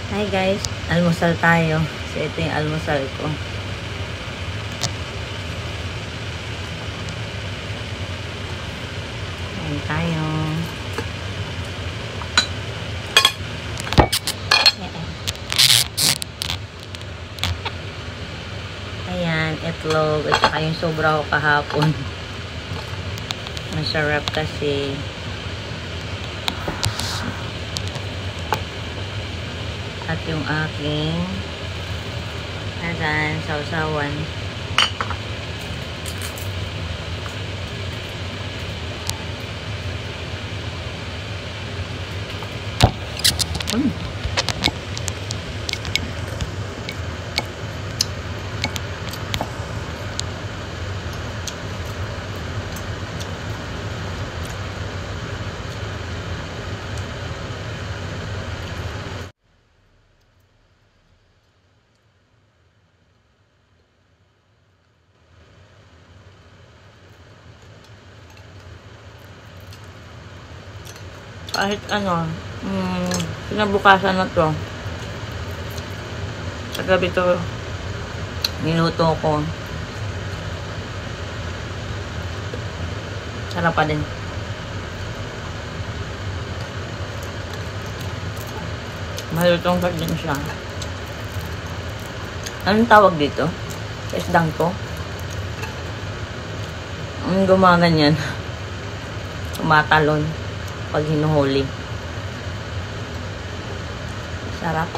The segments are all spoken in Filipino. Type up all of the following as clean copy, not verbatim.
Hi guys, almusal tayo. So ito yung almusal ko. Ayan tayo. Ayan, itlog. At saka yung sobra ko kahapon. Masarap kasi. At yung aking sausawan. Kahit ano, pinabukasan na to. Sa gabi to, niluto ko. Sarap pa din. Malutong pa din siya. Anong tawag dito? Isdang to? Ang gumaganyan. Tumatalon pag hinuhuli. Sarap.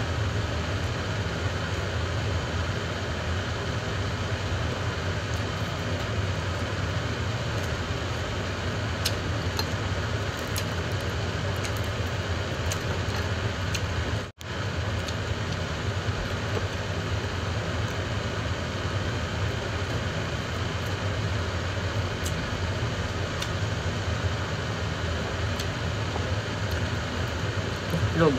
Itlog.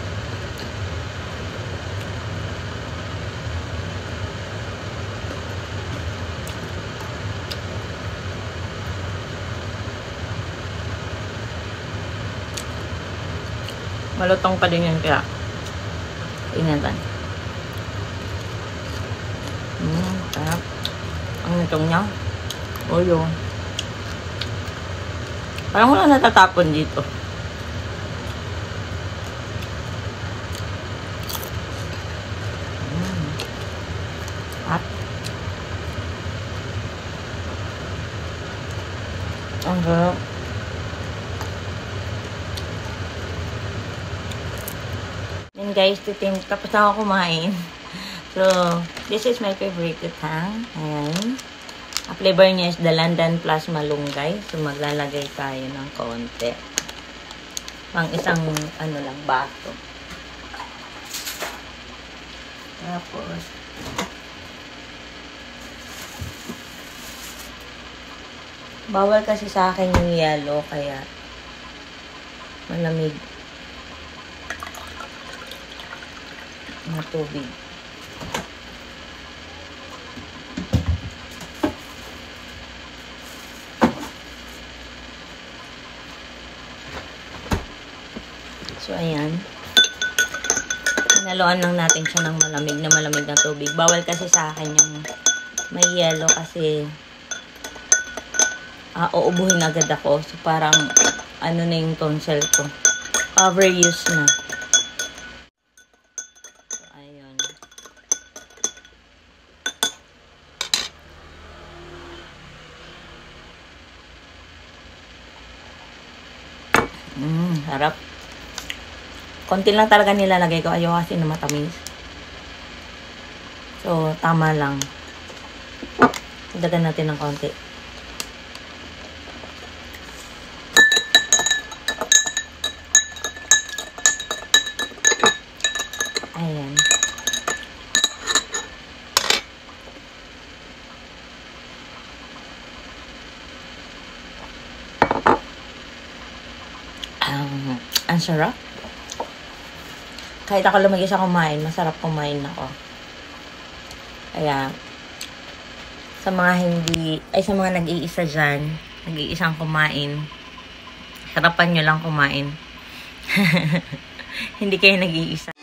Malutong pa din yan kaya ingatan. Sarap. Ang nitong niya. Oyo. Parang wala natatapon dito. At ang sarap. Then guys, tapos na ako kumain. So, this is my favorite utang. Ayan. Ang flavor niya is the London plus malunggay. So, maglalagay tayo ng konti. Pang isang, lang, baso. Tapos, bawal kasi sa akin yung yellow, kaya malamig na tubig. So, ayan. Hinaluan lang natin siya ng malamig na tubig. Bawal kasi sa akin yung may yellow kasi uubuhin agad ako. So, parang ano na yung tonsil ko. Overuse na. So, ayun. Harap. Konti lang talaga nilalagay ko. Ayaw kasi na matamis. So, tama lang. Dagan natin ng konti. Ayan. Ang sarap. Kahit ako lumagay sa kumain, masarap kumain ako. Kaya, sa mga nag-iisa dyan, nag-iisang kumain, sarapan nyo lang kumain. Hindi kayo nag-iisa.